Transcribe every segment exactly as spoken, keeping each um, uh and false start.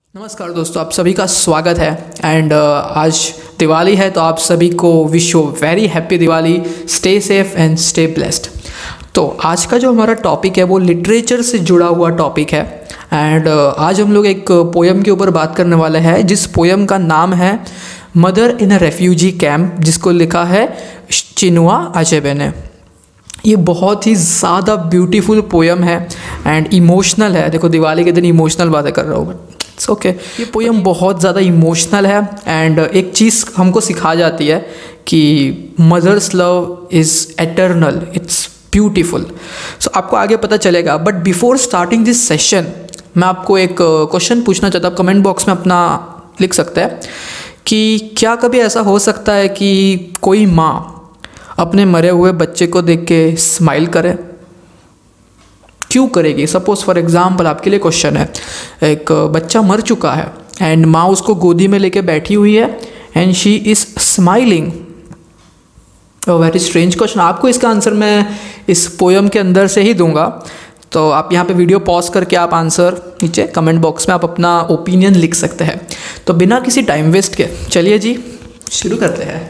नमस्कार दोस्तों, आप सभी का स्वागत है। एंड uh, आज दिवाली है तो आप सभी को wish you very happy Diwali. Stay safe and stay blessed. तो आज का जो हमारा टॉपिक है वो लिटरेचर से जुड़ा हुआ टॉपिक है। एंड uh, आज हम लोग एक पोयम के ऊपर बात करने वाले हैं, जिस पोयम का नाम है mother in a refugee camp, जिसको लिखा है चिनुआ अचेबे ने। ये बहुत ही ज़्यादा ब्यूटीफुल पोयम है एंड इमोशनल है। देखो, दिवाली के दिन इमोशनल बातें कर रहा हूँ, इट्स ओके। ये पोयम बहुत ज़्यादा इमोशनल है एंड एक चीज़ हमको सिखा जाती है कि mother's love is eternal, it's beautiful. So आपको आगे पता चलेगा, but before starting this session मैं आपको एक क्वेश्चन पूछना चाहता हूँ। कमेंट बॉक्स में अपना लिख सकते हैं कि क्या कभी ऐसा हो सकता है कि कोई माँ अपने मरे हुए बच्चे को देख के स्माइल करे? क्यों करेगी? सपोज फॉर एग्जांपल आपके लिए क्वेश्चन है, एक बच्चा मर चुका है एंड माँ उसको गोदी में लेके बैठी हुई है and she is smiling. Very strange question. आपको इसका आंसर मैं इस पोयम के अंदर से ही दूंगा, तो आप यहाँ पे वीडियो पॉज करके आप आंसर नीचे कमेंट बॉक्स में आप अपना ओपिनियन लिख सकते हैं। तो बिना किसी टाइम वेस्ट के चलिए जी शुरू करते हैं।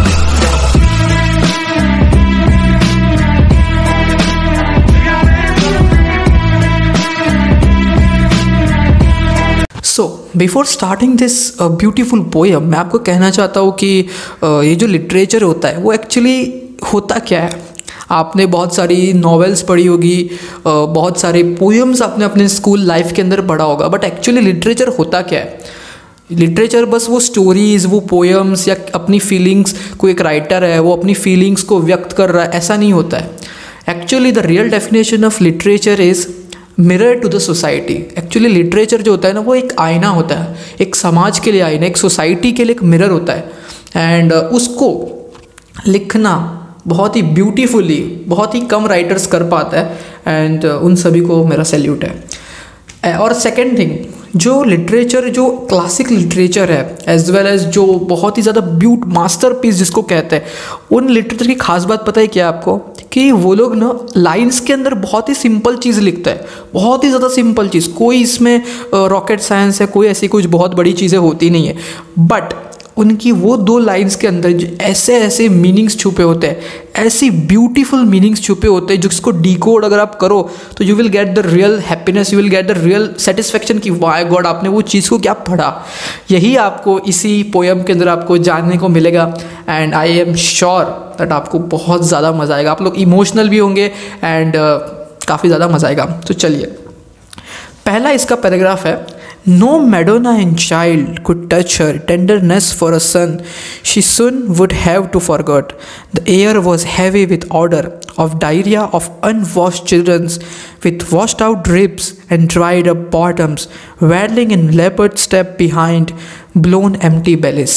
So before starting this beautiful poem, मैं आपको कहना चाहता हूँ कि uh, ये जो लिटरेचर होता है वो एक्चुअली होता क्या है। आपने बहुत सारी नॉवेल्स पढ़ी होगी, uh, बहुत सारे पोयम्स आपने अपने स्कूल लाइफ के अंदर पढ़ा होगा, बट एक्चुअली लिटरेचर होता क्या है? लिटरेचर बस वो स्टोरीज़, वो पोयम्स या अपनी फीलिंग्स, कोई एक राइटर है वो अपनी फीलिंग्स को व्यक्त कर रहा है, ऐसा नहीं होता है। Actually the real definition of literature is mirror to the society. Actually literature जो होता है ना, वो एक आईना होता है, एक समाज के लिए आईना, एक सोसाइटी के लिए एक मिरर होता है। एंड uh, उसको लिखना बहुत ही ब्यूटीफुली बहुत ही कम राइटर्स कर पाता है एंड uh, उन सभी को मेरा सैल्यूट है। और सेकेंड थिंग, जो लिटरेचर, जो क्लासिक लिटरेचर है एज वेल एज जो बहुत ही ज़्यादा ब्यूट मास्टरपीस जिसको कहते हैं, उन लिटरेचर की खास बात पता है क्या आपको? कि वो लोग ना लाइंस के अंदर बहुत ही सिंपल चीज़ लिखता है, बहुत ही ज़्यादा सिंपल चीज़। कोई इसमें रॉकेट साइंस है, कोई ऐसी कुछ बहुत बड़ी चीज़ें होती नहीं है, बट उनकी वो दो लाइंस के अंदर जो ऐसे ऐसे मीनिंग्स छुपे होते हैं, ऐसी ब्यूटीफुल मीनिंग्स छुपे होते हैं जिसको डिकोड अगर आप करो तो you will get the real happiness, you will get the real satisfaction कि वाह गॉड, आपने वो चीज़ को क्या पढ़ा। यही आपको इसी पोयम के अंदर आपको जानने को मिलेगा and I am sure that आपको बहुत ज़्यादा मज़ा आएगा। आप लोग इमोशनल भी होंगे एंड uh, काफ़ी ज़्यादा मज़ा आएगा। तो चलिए, पहला इसका पैराग्राफ है, No Madonna and child could touch her tenderness for a son she soon would have to forget. The air was heavy with odor of diarrhea of unwashed children with washed out ribs and dried up bottoms, waddling in leopard step behind blown empty bellies.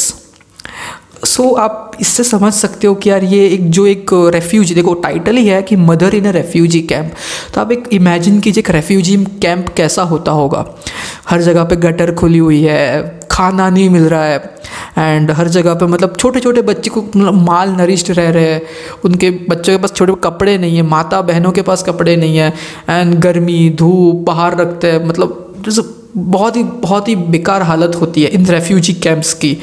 So so, आप इससे समझ सकते हो कि यार ये एक जो एक रेफ्यूजी, देखो टाइटल ही है कि mother in a refugee camp, तो आप एक इमेजिन कीजिए एक रेफ्यूजी कैंप कैसा होता होगा। हर जगह पे गटर खुली हुई है, खाना नहीं मिल रहा है एंड हर जगह पे मतलब छोटे छोटे बच्चे को मतलब माल नरिश्ड रह रहे हैं, उनके बच्चों के पास छोटे कपड़े नहीं है, माता बहनों के पास कपड़े नहीं है एंड गर्मी धूप बाहर रखते हैं, मतलब बहुत ही बहुत ही बेकार हालत होती है इन रेफ्यूजी कैंप्स की।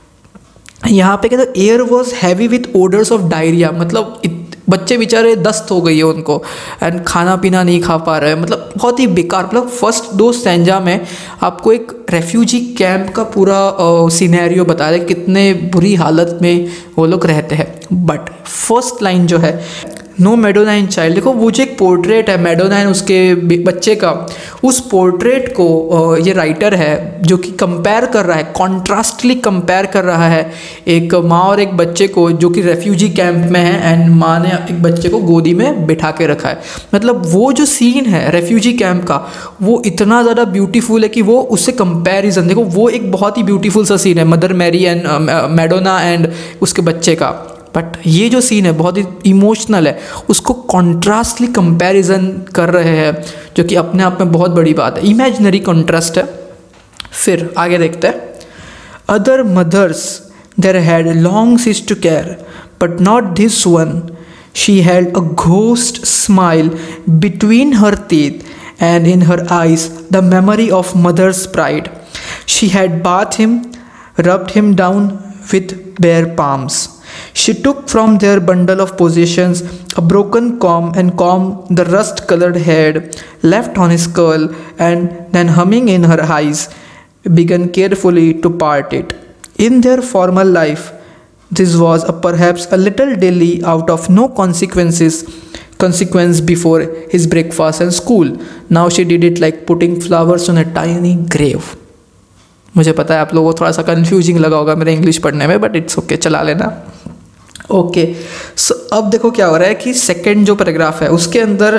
यहाँ पे कहते हैं air was heavy with odours of diarrhoea, मतलब बच्चे बेचारे दस्त हो गई है उनको एंड खाना पीना नहीं खा पा रहे हैं, मतलब बहुत ही बेकार। मतलब फर्स्ट दो स्टैंजा में आपको एक रेफ्यूजी कैंप का पूरा सिनेरियो बता रहे कितने बुरी हालत में वो लोग रहते हैं। बट फर्स्ट लाइन जो है, नो मैडोना एंड चाइल्ड, देखो वो जो एक पोर्ट्रेट है मैडोना एंड उसके बच्चे का, उस पोर्ट्रेट को ये राइटर है जो कि कंपेयर कर रहा है, कॉन्ट्रास्टली कंपेयर कर रहा है एक माँ और एक बच्चे को जो कि रेफ्यूजी कैंप में है एंड माँ ने एक बच्चे को गोदी में बिठा के रखा है। मतलब वो जो सीन है रेफ्यूजी कैंप का वो इतना ज़्यादा ब्यूटीफुल है कि वो उससे कंपेरिजन, देखो वो एक बहुत ही ब्यूटीफुल सा सीन है mother Mary and Madonna and उसके बच्चे का। बट ये जो सीन है बहुत ही इमोशनल है, उसको कॉन्ट्रास्टली कंपैरिजन कर रहे हैं जो कि अपने आप में बहुत बड़ी बात है, इमेजिनरी कॉन्ट्रास्ट है। फिर आगे देखते हैं, other mothers there had long ceased to care but not this one, she had a ghost smile between her teeth and in her eyes the memory of mother's pride. She had bathed him, rubbed him down with bare palms. She took from their bundle of possessions a broken comb and combed the rust-colored hair left on his skull, and then, humming in her eyes, began carefully to part it. In their former life, this was a perhaps a little daily out of no consequences consequence before his breakfast and school. Now she did it like putting flowers on a tiny grave. मुझे पता है आप लोगों को थोड़ा सा confusing लगा होगा मेरे इंग्लिश पढ़ने में, बट इट्स ओके, चला लेना। ओके सो अब देखो क्या हो रहा है कि सेकंड जो पैराग्राफ है उसके अंदर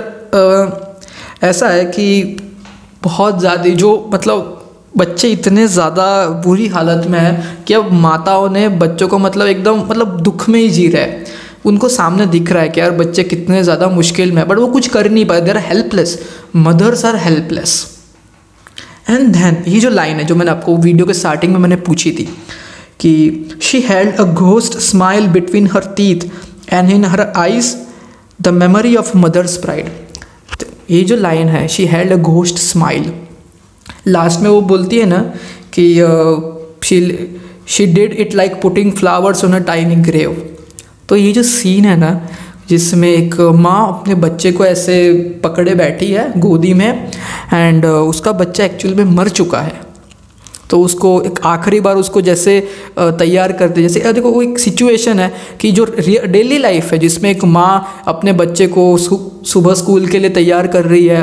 आ, ऐसा है कि बहुत ज़्यादा जो मतलब बच्चे इतने ज़्यादा बुरी हालत में है कि अब माताओं ने बच्चों को मतलब एकदम मतलब दुख में ही जी रहे हैं। उनको सामने दिख रहा है कि यार बच्चे कितने ज़्यादा मुश्किल में है, बट वो कुछ कर नहीं पाए, they are helpless, mothers are helpless. And then ये जो लाइन है जो मैंने आपको वीडियो के स्टार्टिंग में मैंने पूछी थी कि she held a ghost smile between her teeth and in her eyes the memory of mother's pride. ये जो लाइन है she held a ghost smile, last में वो बोलती है ना कि she she did it like putting flowers on a tiny grave. तो ये जो सीन है ना जिसमें एक माँ अपने बच्चे को ऐसे पकड़े बैठी है गोदी में, एंड उसका बच्चा एक्चुअल में मर चुका है, तो उसको एक आखिरी बार उसको जैसे तैयार करते, जैसे देखो वो एक सिचुएशन है कि जो डेली लाइफ है जिसमें एक माँ अपने बच्चे को सुबह स्कूल के लिए तैयार कर रही है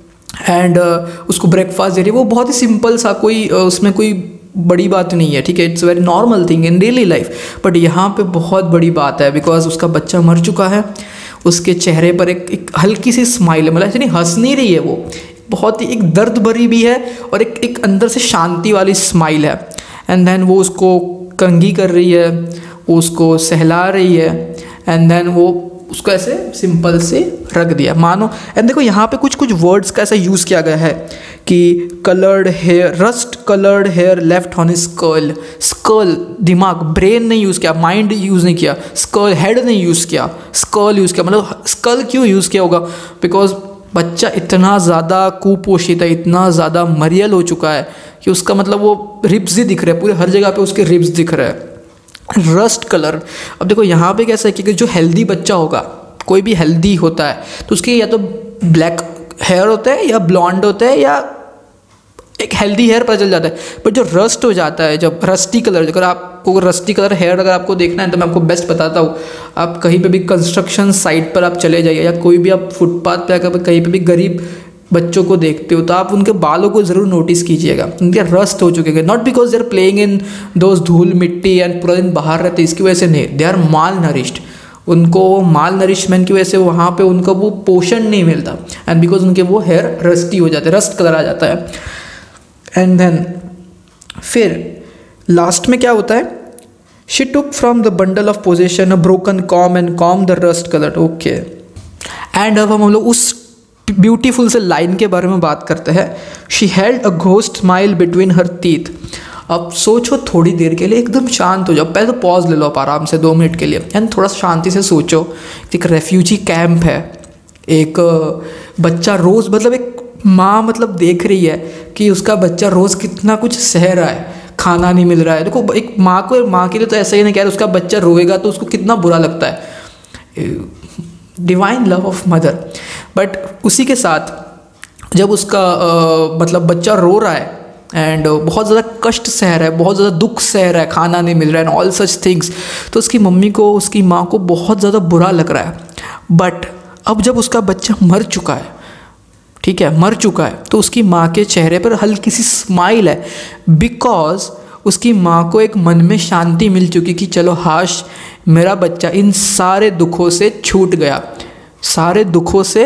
एंड उसको ब्रेकफास्ट दे रही है, वो बहुत ही सिंपल सा, कोई उसमें कोई बड़ी बात नहीं है, ठीक है, it's very normal thing in daily life. But यहाँ पे बहुत बड़ी बात है बिकॉज उसका बच्चा मर चुका है, उसके चेहरे पर एक, एक हल्की सी स्माइल है, मतलब ऐसे नहीं हंस नहीं रही है, वो बहुत ही एक दर्द भरी भी है और एक एक अंदर से शांति वाली स्माइल है। एंड देन वो उसको कंघी कर रही है, वो उसको सहला रही है, एंड देन वो उसको ऐसे सिंपल से रख दिया मानो। एंड देखो यहाँ पे कुछ कुछ वर्ड्स का ऐसा यूज़ किया गया है कि coloured hair, rust coloured hair left on his skull. Skull दिमाग, ब्रेन नहीं यूज़ किया, माइंड यूज़ नहीं किया, स्कल हेड नहीं यूज़ किया, स्कल यूज़ किया। मतलब स्कल क्यों यूज़ किया होगा? बिकॉज बच्चा इतना ज़्यादा कुपोषित है, इतना ज़्यादा मरियल हो चुका है कि उसका मतलब वो रिब्स ही दिख रहे हैं, पूरे हर जगह पे उसके रिब्स दिख रहे हैं। रस्ट कलर, अब देखो यहाँ पे कैसा है कि जो हेल्दी बच्चा होगा, कोई भी हेल्दी होता है तो उसके या तो ब्लैक हेयर होता है या ब्लॉन्ड होता है या एक हेल्दी हेयर पता चल जाता है। बट जो रस्ट हो जाता है, जब रस्टी कलर, अगर आपको रस्टी कलर हेयर अगर आपको देखना है तो मैं आपको बेस्ट बताता हूँ, आप कहीं पे भी कंस्ट्रक्शन साइट पर आप चले जाइए या कोई भी आप फुटपाथ पे अगर कहीं पे भी गरीब बच्चों को देखते हो तो आप उनके बालों को ज़रूर नोटिस कीजिएगा, उनके रस्ट हो चुके हैं। Not because they are playing in those धूल मिट्टी एंड पूरा दिन बाहर रहते, इसकी वजह से नहीं, दे आर माल नरिश्ड, उनको माल नरिशमेंट की वजह से वहाँ पे उनका वो पोषण नहीं मिलता, एंड बिकॉज उनके वो हेयर रस्टी हो जाते हैं, रस्ट कलर आ जाता है। एंड देन फिर लास्ट में क्या होता है, she took from the bundle of possession a broken comb and comb the rust colour. Okay, and अब हम लोग उस ब्यूटीफुल से लाइन के बारे में बात करते हैं। She held a ghost smile between her teeth. अब सोचो थोड़ी देर के लिए, एकदम शांत हो जाओ, पहले तो पॉज ले लो आप आराम से दो मिनट के लिए, एंड थोड़ा शांति से सोचो। एक रेफ्यूजी कैंप है, एक बच्चा रोज़, मतलब एक माँ मतलब देख रही है कि उसका बच्चा रोज़ कितना कुछ सह रहा है, खाना नहीं मिल रहा है। देखो एक माँ को, माँ के लिए तो ऐसा ही नहीं कह रहा, उसका बच्चा रोएगा तो उसको कितना बुरा लगता है, divine love of mother. But उसी के साथ जब उसका आ, मतलब बच्चा रो रहा है एंड बहुत ज़्यादा कष्ट सह रहा है, बहुत ज़्यादा दुख सह रहा है, खाना नहीं मिल रहा है एंड ऑल सच थिंग्स, तो उसकी मम्मी को, उसकी माँ को बहुत ज़्यादा बुरा लग रहा है। बट अब जब उसका बच्चा मर चुका है, ठीक है, मर चुका है, तो उसकी माँ के चेहरे पर हल्की सी स्माइल है, बिकॉज उसकी माँ को एक मन में शांति मिल चुकी कि चलो हाश मेरा बच्चा इन सारे दुखों से छूट गया, सारे दुखों से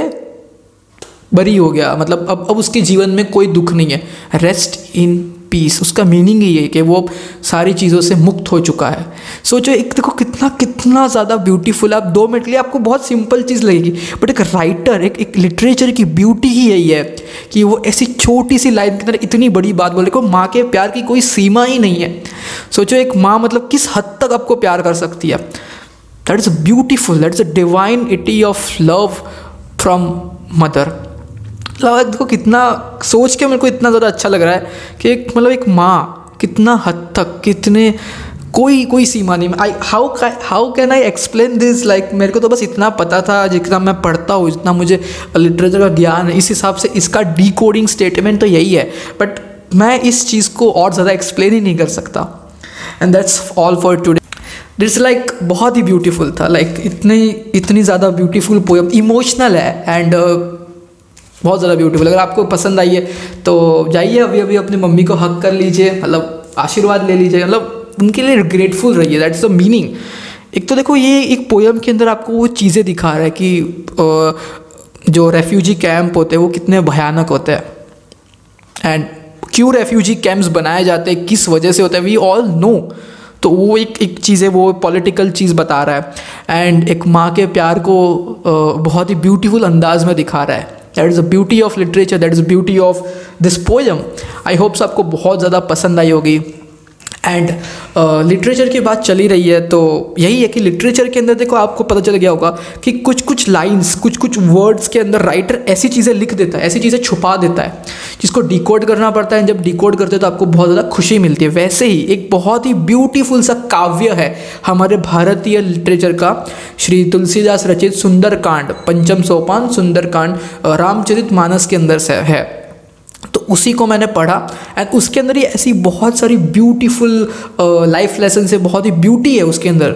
बरी हो गया, मतलब अब अब उसके जीवन में कोई दुख नहीं है, रेस्ट इन पीस। उसका मीनिंग ही है कि वो सारी चीज़ों से मुक्त हो चुका है। सोचो एक, देखो कितना कितना ज़्यादा ब्यूटीफुल। आप दो मिनट के लिए आपको बहुत सिंपल चीज़ लगेगी, बट एक राइटर, एक एक लिटरेचर की ब्यूटी ही यही है कि वो ऐसी छोटी सी लाइन के अंदर इतनी बड़ी बात बोले। को माँ के प्यार की कोई सीमा ही नहीं है। सोचो एक माँ मतलब किस हद तक आपको प्यार कर सकती है। That is beautiful, that is a divinity of love from mother. मतलब देखो कितना सोच के मेरे को इतना ज़्यादा अच्छा लग रहा है कि एक मतलब एक माँ कितना हद तक, कितने कोई कोई सीमा नहीं। I how how can I explain this, like मेरे को तो बस इतना पता था जितना मैं पढ़ता हूँ, जितना मुझे लिटरेचर का ज्ञान है, इस हिसाब से इसका डीकोडिंग स्टेटमेंट तो यही है, बट मैं इस चीज़ को और ज़्यादा एक्सप्लेन ही नहीं कर सकता। And that's all for today. It's like बहुत ही ब्यूटीफुल था, लाइक like, इतनी इतनी ज़्यादा ब्यूटीफुल पोएम, इमोशनल है एंड uh, बहुत ज़्यादा ब्यूटीफुल। अगर आपको पसंद आई है तो जाइए अभी अभी अपनी मम्मी को हक कर लीजिए, मतलब आशीर्वाद ले लीजिए, मतलब उनके लिए ग्रेटफुल रहिए। That's the meaning. एक तो देखो ये एक पोएम के अंदर आपको वो चीज़ें दिखा रहा है कि जो रेफ्यूजी कैंप होते हैं वो कितने भयानक होते हैं, एंड क्यों रेफ्यूजी कैंप्स बनाए जाते हैं, किस वजह से होता है, वी ऑल नो। तो वो एक एक चीज़ है, वो पॉलिटिकल चीज़ बता रहा है, एंड एक माँ के प्यार को बहुत ही ब्यूटीफुल अंदाज में दिखा रहा है। That is the beauty of literature, that is beauty of this poem. I hopes आपको बहुत ज़्यादा पसंद आई होगी। एंड लिटरेचर की बात चली रही है तो यही है कि लिटरेचर के अंदर देखो आपको पता चल गया होगा कि कुछ कुछ लाइंस, कुछ कुछ वर्ड्स के अंदर राइटर ऐसी चीज़ें लिख देता है, ऐसी चीज़ें छुपा देता है जिसको डिकोड करना पड़ता है। जब डिकोड करते हैं तो आपको बहुत ज़्यादा खुशी मिलती है। वैसे ही एक बहुत ही ब्यूटीफुल सा काव्य है हमारे भारतीय लिटरेचर का, श्री तुलसीदास रचित सुंदरकांड, पंचम सोपान सुंदरकांड रामचरितमानस के अंदर से है। तो उसी को मैंने पढ़ा एंड उसके अंदर ही ऐसी बहुत सारी ब्यूटीफुल लाइफ लेसन से, बहुत ही ब्यूटी है उसके अंदर,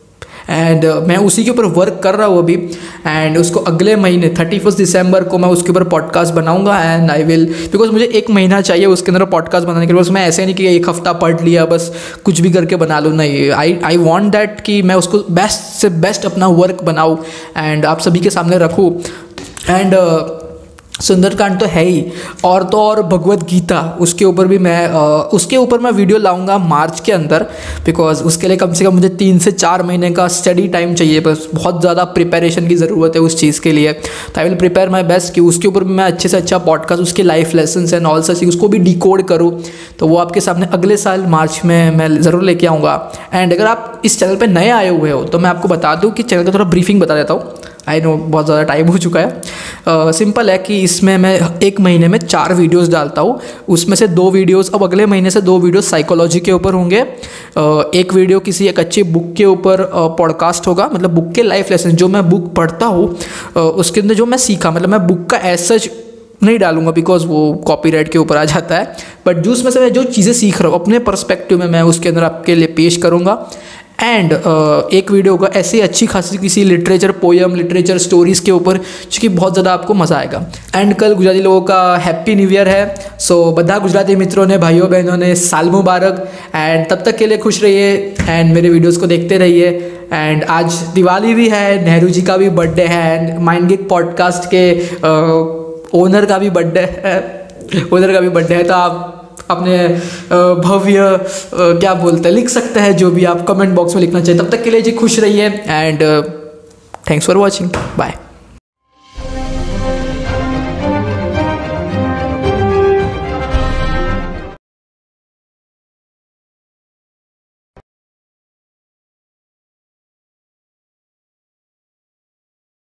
एंड uh, मैं उसी के ऊपर वर्क कर रहा हूँ अभी। एंड उसको अगले महीने थर्टी फर्स्ट दिसंबर को मैं उसके ऊपर पॉडकास्ट बनाऊंगा एंड आई विल, बिकॉज मुझे एक महीना चाहिए उसके अंदर पॉडकास्ट बनाने के लिए। बस मैं ऐसे नहीं कि एक हफ्ता पढ़ लिया बस कुछ भी करके बना लूँ, नहीं। आई आई वॉन्ट दैट कि मैं उसको बेस्ट से बेस्ट अपना वर्क बनाऊँ एंड आप सभी के सामने रखूँ। एंड uh, सुंदरकांड तो है ही, और तो और भगवत गीता, उसके ऊपर भी मैं आ, उसके ऊपर मैं वीडियो लाऊंगा मार्च के अंदर, बिकॉज उसके लिए कम से कम मुझे तीन से चार महीने का स्टडी टाइम चाहिए। बस बहुत ज़्यादा प्रिपरेशन की ज़रूरत है उस चीज़ के लिए। तो I will prepare my best कि उसके ऊपर भी मैं अच्छे से अच्छा पॉडकास्ट, उसके life lesson and all such उसको भी डिकोड करूँ। तो वो आपके सामने अगले साल मार्च में मैं ज़रूर लेके आऊँगा। एंड अगर आप इस चैनल पर नए आए हुए हो तो मैं आपको बता दूँ कि चैनल का थोड़ा ब्रीफिंग बता देता हूँ। आई नो बहुत ज़्यादा टाइम हो चुका है। सिंपल uh, है कि इसमें मैं एक महीने में चार वीडियोस डालता हूँ, उसमें से दो वीडियोस अब अगले महीने से दो वीडियोस साइकोलॉजी के ऊपर होंगे, uh, एक वीडियो किसी एक अच्छी बुक के ऊपर पॉडकास्ट uh, होगा, मतलब बुक के लाइफ लेसन जो मैं बुक पढ़ता हूँ uh, उसके अंदर जो मैं सीखा, मतलब मैं बुक का एज सच नहीं डालूंगा बिकॉज वो कॉपीराइट के ऊपर आ जाता है, बट जो उसमें से मैं जो चीज़ें सीख रहा हूँ अपने पर्सपेक्टिव में मैं उसके अंदर आपके लिए पेश करूँगा। एंड uh, एक वीडियो का ऐसी अच्छी खासी किसी लिटरेचर पोयम, लिटरेचर स्टोरीज़ के ऊपर जो कि बहुत ज़्यादा आपको मज़ा आएगा। एंड कल गुजराती लोगों का हैप्पी न्यू ईयर है, सो બધા गुजराती मित्रों ने, भाइयों बहनों ने साल मुबारक। एंड तब तक के लिए खुश रहिए एंड मेरे वीडियोज़ को देखते रहिए। एंड आज दिवाली भी है, नेहरू जी का भी बर्थडे है, एंड माइंड गिग पॉडकास्ट के ओनर uh, का भी बर्थडे है ओनर का भी बर्थडे है। तो आप अपने भव्य क्या बोलते हैं लिख सकते हैं, जो भी आप कमेंट बॉक्स में लिखना चाहिए। तब तक के लिए जी खुश रहिए and thanks for watching, bye.